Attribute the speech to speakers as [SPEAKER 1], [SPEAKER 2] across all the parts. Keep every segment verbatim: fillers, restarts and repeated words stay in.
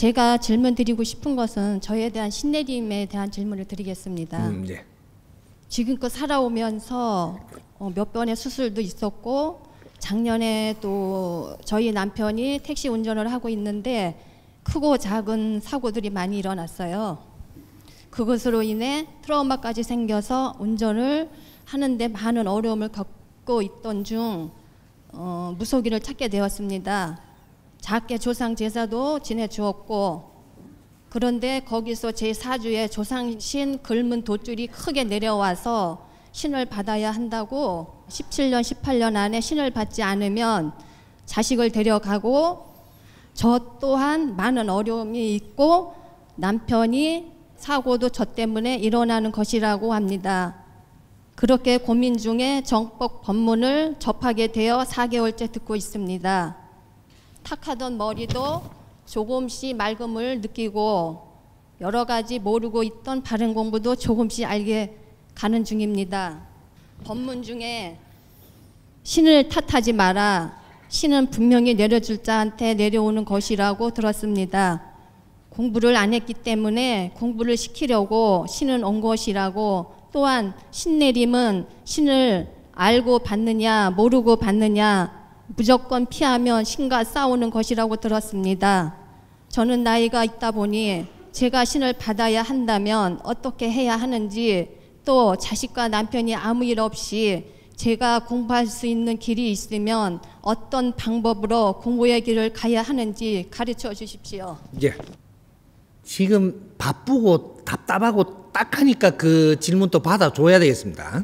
[SPEAKER 1] 제가 질문 드리고 싶은 것은 저에 대한 신내림에 대한 질문을 드리겠습니다.
[SPEAKER 2] 음, 네.
[SPEAKER 1] 지금껏 살아오면서 어, 몇 번의 수술도 있었고 작년에 또 저희 남편이 택시 운전을 하고 있는데 크고 작은 사고들이 많이 일어났어요. 그것으로 인해 트라우마까지 생겨서 운전을 하는데 많은 어려움을 겪고 있던 중 어, 무속인을 찾게 되었습니다. 작게 조상 제사도 지내주었고, 그런데 거기서 제사주에 조상신 긁문 돛줄이 크게 내려와서 신을 받아야 한다고 십칠 년 십팔 년 안에 신을 받지 않으면 자식을 데려가고 저 또한 많은 어려움이 있고 남편이 사고도 저 때문에 일어나는 것이라고 합니다. 그렇게 고민 중에 정법 법문을 접하게 되어 사 개월째 듣고 있습니다. 탁하던 머리도 조금씩 맑음을 느끼고 여러 가지 모르고 있던 바른 공부도 조금씩 알게 가는 중입니다. 법문 중에 신을 탓하지 마라. 신은 분명히 내려줄 자한테 내려오는 것이라고 들었습니다. 공부를 안 했기 때문에 공부를 시키려고 신은 온 것이라고, 또한 신내림은 신을 알고 받느냐 모르고 받느냐 무조건 피하면 신과 싸우는 것이라고 들었습니다. 저는 나이가 있다 보니 제가 신을 받아야 한다면 어떻게 해야 하는지, 또 자식과 남편이 아무 일 없이 제가 공부할 수 있는 길이 있으면 어떤 방법으로 공부의 길을 가야 하는지 가르쳐 주십시오.
[SPEAKER 2] 예. 지금 바쁘고 답답하고 딱하니까 그 질문도 받아줘야 되겠습니다.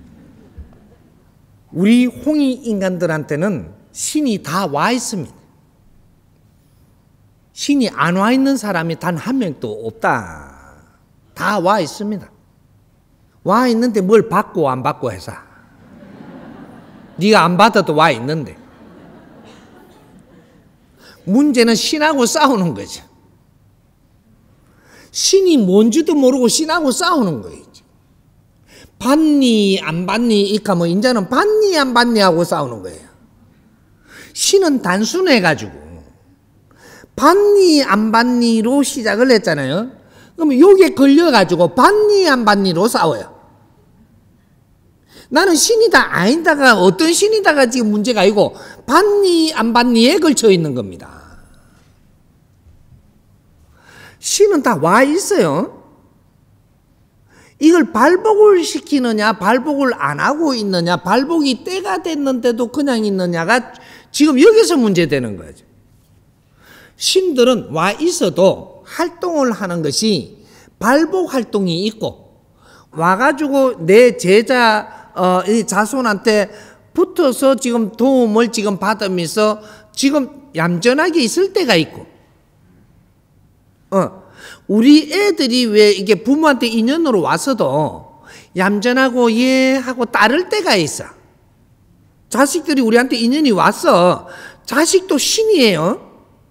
[SPEAKER 2] 우리 홍이 인간들한테는 신이 다 와 있습니다. 신이 안 와 있는 사람이 단 한 명도 없다. 다 와 있습니다. 와 있는데 뭘 받고 안 받고 해서. 네가 안 받아도 와 있는데. 문제는 신하고 싸우는 거죠. 신이 뭔지도 모르고 신하고 싸우는 거예요. 받니 안 받니 이까 뭐 이제는 받니 안 받니 하고 싸우는 거예요. 신은 단순해가지고 받니 안 받니로 시작을 했잖아요. 그러면 요게 걸려가지고 받니 안 받니로 싸워요. 나는 신이다 아니다가 어떤 신이다가 지금 문제가 아니고 받니 안 받니에 걸쳐 있는 겁니다. 신은 다 와 있어요. 이걸 발복을 시키느냐 발복을 안 하고 있느냐, 발복이 때가 됐는데도 그냥 있느냐가 지금 여기서 문제되는 거죠. 신들은 와 있어도 활동을 하는 것이 발복 활동이 있고, 와가지고 내 제자 어, 이 자손한테 붙어서 지금 도움을 지금 받으면서 지금 얌전하게 있을 때가 있고, 어, 우리 애들이 왜 이게 부모한테 인연으로 와서도 얌전하고 예 하고 따를 때가 있어. 자식들이 우리한테 인연이 왔어. 자식도 신이에요.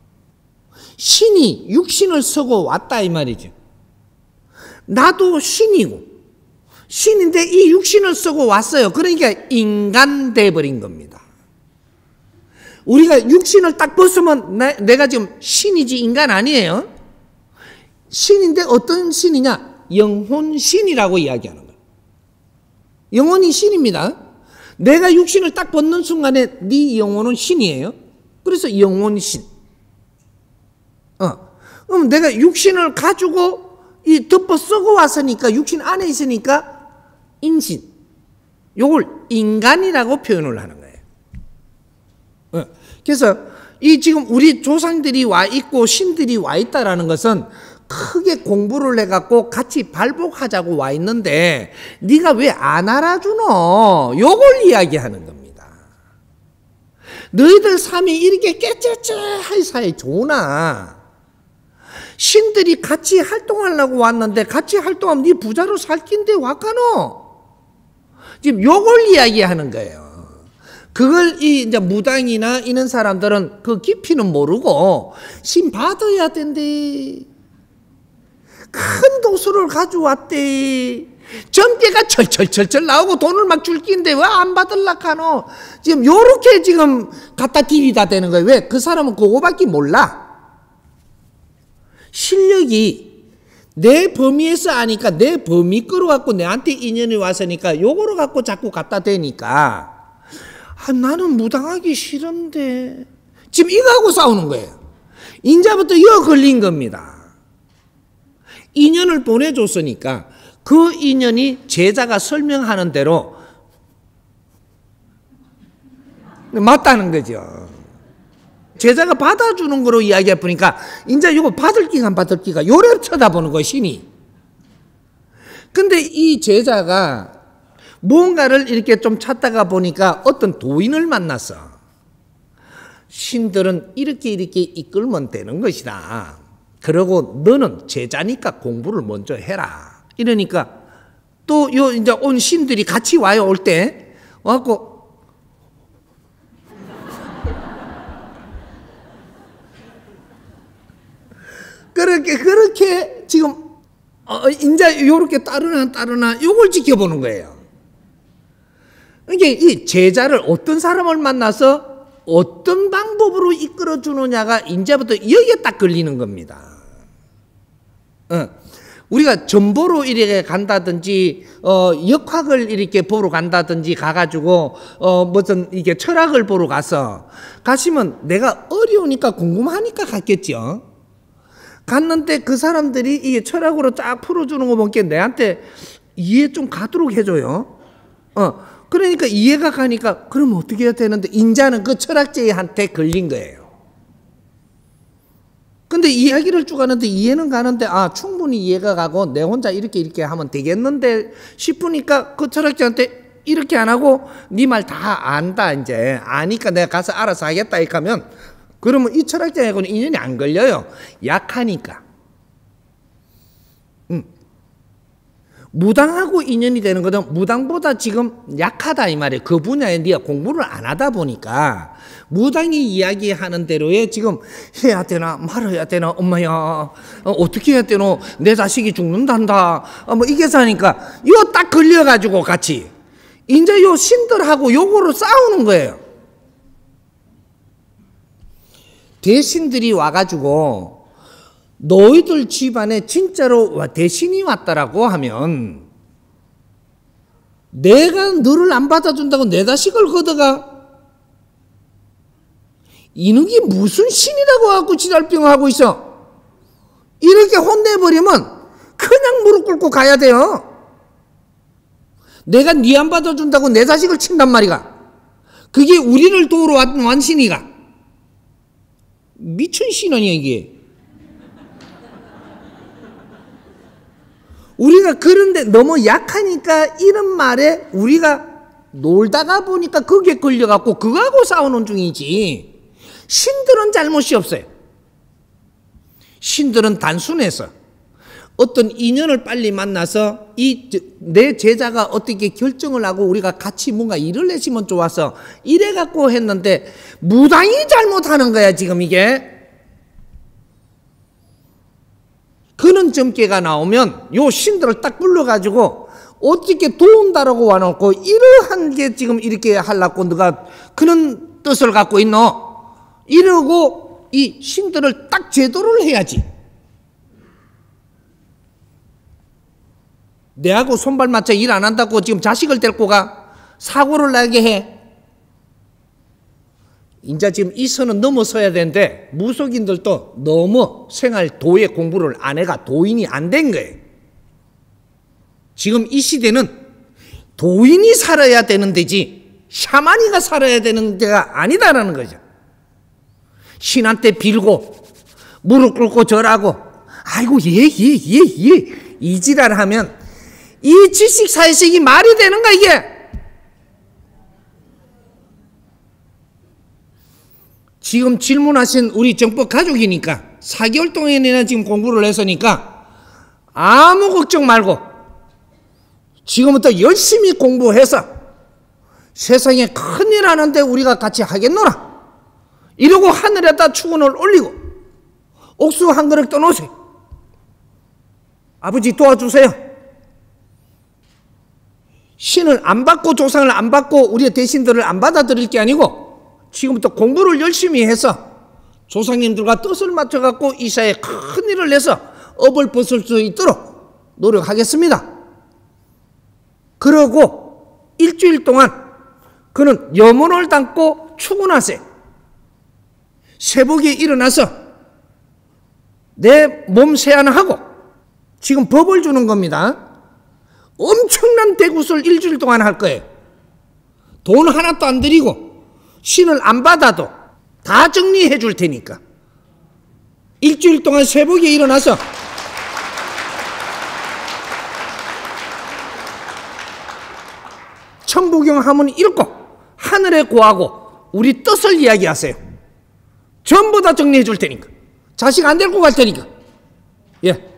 [SPEAKER 2] 신이 육신을 쓰고 왔다 이 말이죠. 나도 신이고 신인데 이 육신을 쓰고 왔어요. 그러니까 인간 돼버린 겁니다. 우리가 육신을 딱 벗으면 나, 내가 지금 신이지 인간 아니에요. 신인데 어떤 신이냐? 영혼신이라고 이야기하는 거예요. 영혼이 신입니다. 내가 육신을 딱 벗는 순간에 네 영혼은 신이에요. 그래서 영혼신. 어. 그럼 내가 육신을 가지고 이 덮어 쓰고 왔으니까, 육신 안에 있으니까 인신. 요걸 인간이라고 표현을 하는 거예요. 어. 그래서 이 지금 우리 조상들이 와 있고 신들이 와 있다라는 것은 크게 공부를 해갖고 같이 발복하자고 와 있는데 네가 왜 안 알아주노? 요걸 이야기하는 겁니다. 너희들 삶이 이렇게 깨째째할 사이 좋으나 신들이 같이 활동하려고 왔는데 같이 활동하면 네 부자로 살 낀데 와까노? 지금 요걸 이야기하는 거예요. 그걸 이 이제 무당이나 이런 사람들은 그 깊이는 모르고 신 받아야 된대. 큰 도수를 가져왔대. 점괘가 철철철철 나오고 돈을 막 줄 낀데 왜 안 받을락 하노? 지금 요렇게 지금 갖다 디비다 되는 거예요. 왜? 그 사람은 그거밖에 몰라. 실력이 내 범위에서 아니까 내 범위 끌어갖고 내한테 인연이 왔으니까 요거를 갖고 자꾸 갖다 대니까 아, 나는 무당하기 싫은데 지금 이거하고 싸우는 거예요. 인자부터 이거 걸린 겁니다. 인연을 보내줬으니까 그 인연이 제자가 설명하는 대로 맞다는 거죠. 제자가 받아주는 거로 이야기해 보니까 이제 이거 받을 기가 안 받을 기가 요래 쳐다보는 거예요, 신이. 근데 이 제자가 뭔가를 이렇게 좀 찾다가 보니까 어떤 도인을 만났어. 신들은 이렇게 이렇게 이끌면 되는 것이다. 그러고 너는 제자니까 공부를 먼저 해라. 이러니까 또 요 이제 온 신들이 같이 와요. 올 때 와갖고 그렇게 그렇게 지금 어, 이제 요렇게 따르나 따르나 요걸 지켜보는 거예요. 이게 이 제자를 어떤 사람을 만나서 어떤 방법으로 이끌어 주느냐가 이제부터 여기에 딱 걸리는 겁니다. 어. 우리가 전보로 이렇게 간다든지 어, 역학을 이렇게 보러 간다든지 가가지고 어, 무슨 이게 철학을 보러 가서 가시면 내가 어려우니까 궁금하니까 갔겠죠. 갔는데 그 사람들이 이게 철학으로 쫙 풀어주는 거 보니까 내한테 이해 좀 가도록 해줘요. 어, 그러니까 이해가 가니까 그럼 어떻게 해야 되는데 인자는 그 철학자한테 걸린 거예요. 근데 이야기를 쭉 하는데 이해는 가는데 아 충분히 이해가 가고 내 혼자 이렇게 이렇게 하면 되겠는데 싶으니까 그 철학자한테 이렇게 안 하고 네 말 다 안다 이제 아니까 내가 가서 알아서 하겠다 이렇게 하면 그러면 이 철학자하고는 인연이 안 걸려요. 약하니까. 음. 무당하고 인연이 되는 거는 무당보다 지금 약하다 이 말이에요. 그 분야에 네가 공부를 안 하다 보니까 무당이 이야기하는 대로에 지금 해야 되나 말아야 되나 엄마야 어, 어떻게 해야 되노 내 자식이 죽는단다 어, 뭐 이게 사니까 이거 딱 걸려가지고 같이 이제 요 신들하고 요거로 싸우는 거예요. 대신들이 와가지고 너희들 집안에 진짜로 대신이 왔다라고 하면 내가 너를 안 받아준다고 내 자식을 걷어가? 이놈이 무슨 신이라고 하고 지랄병하고 있어. 이렇게 혼내버리면 그냥 무릎 꿇고 가야 돼요. 내가 네 안 받아준다고 내 자식을 친단 말이가. 그게 우리를 도우러 왔 신이가. 미친 신 아니야 이게. 우리가 그런데 너무 약하니까 이런 말에 우리가 놀다가 보니까 거기에 걸려갖고 그거하고 싸우는 중이지. 신들은 잘못이 없어요. 신들은 단순해서 어떤 인연을 빨리 만나서 이 내 제자가 어떻게 결정을 하고 우리가 같이 뭔가 일을 했으면 좋아서 이래갖고 했는데 무당이 잘못하는 거야 지금 이게. 그런 점괘가 나오면 요 신들을 딱 불러가지고 어떻게 도운다라고 와놓고 이러한 게 지금 이렇게 하려고 너가 그런 뜻을 갖고 있노? 이러고 이 신들을 딱 제도를 해야지. 내하고 손발 맞춰 일 안 한다고 지금 자식을 데리고 가 사고를 나게 해. 이제 지금 이 선은 넘어서야 되는데 무속인들도 너무 생활 도의 공부를 안 해가 도인이 안 된 거예요. 지금 이 시대는 도인이 살아야 되는 데지 샤머니가 살아야 되는 데가 아니다라는 거죠. 신한테 빌고 무릎 꿇고 절하고 아이고 예 예 예 예 이 지랄 하면 이 지식 사회식이 말이 되는가 이게. 지금 질문하신 우리 정법 가족이니까 사 개월 동안이나 지금 공부를 했으니까 아무 걱정 말고 지금부터 열심히 공부해서 세상에 큰일 하는데 우리가 같이 하겠노라 이러고 하늘에다 축원을 올리고 옥수 한 그릇 떠놓으세요. 아버지 도와주세요. 신을 안 받고 조상을 안 받고 우리의 대신들을 안 받아들일 게 아니고 지금부터 공부를 열심히 해서 조상님들과 뜻을 맞춰갖고 이사에 큰 일을 내서 업을 벗을 수 있도록 노력하겠습니다. 그러고 일주일 동안 그는 염원을 담고 출근하세요. 새벽에 일어나서 내 몸 세안하고, 지금 법을 주는 겁니다. 엄청난 대굿을 일주일 동안 할 거예요. 돈 하나도 안 드리고 신을 안 받아도 다 정리해 줄 테니까. 일주일 동안 새벽에 일어나서 천부경 하문 읽고 하늘에 고하고 우리 뜻을 이야기하세요. 전부 다 정리해 줄 테니까. 자식 안 데리고 갈 테니까. 예.